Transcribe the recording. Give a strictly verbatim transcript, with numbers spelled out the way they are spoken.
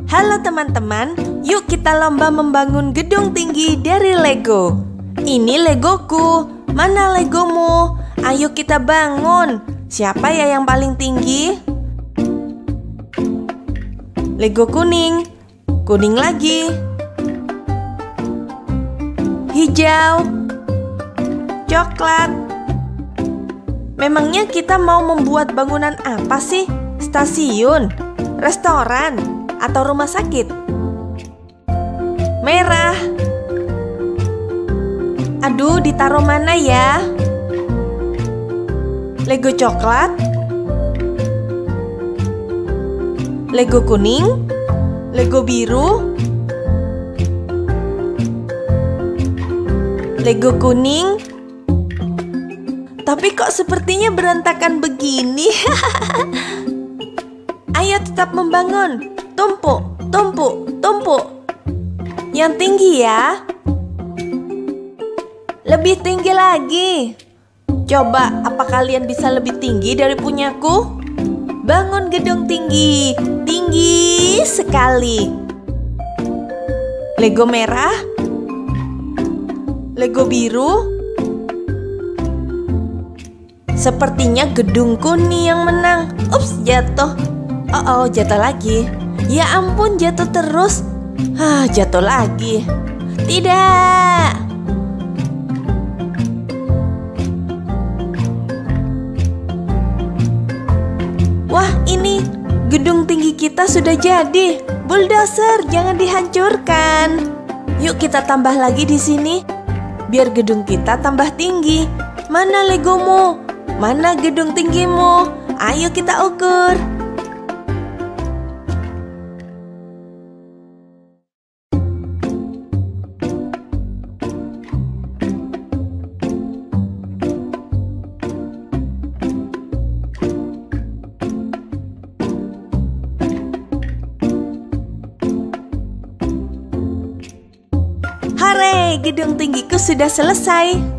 Halo teman-teman, yuk kita lomba membangun gedung tinggi dari Lego. Ini Legoku, mana Legomu? Ayo kita bangun. Siapa ya yang paling tinggi? Lego kuning, kuning lagi, hijau, coklat. Memangnya kita mau membuat bangunan apa sih? Stasiun, restoran, atau rumah sakit? Merah. Aduh, ditaruh mana ya? Lego coklat, Lego kuning, Lego biru, Lego kuning. Tapi kok sepertinya berantakan begini? Ayo tetap membangun. Tumpuk, tumpuk, tumpuk. Yang tinggi ya. Lebih tinggi lagi. Coba, apa kalian bisa lebih tinggi dari punyaku? Bangun gedung tinggi, tinggi sekali. Lego merah, Lego biru. Sepertinya gedungku nih yang menang. Ups, jatuh. Oh, oh, jatuh lagi. Ya ampun, jatuh terus. Ah, jatuh lagi. Tidak. Wah, ini gedung tinggi kita sudah jadi. Bulldozer, jangan dihancurkan. Yuk kita tambah lagi di sini, biar gedung kita tambah tinggi. Mana Legomu? Mana gedung tinggimu? Ayo kita ukur. Hore, gedung tinggiku sudah selesai.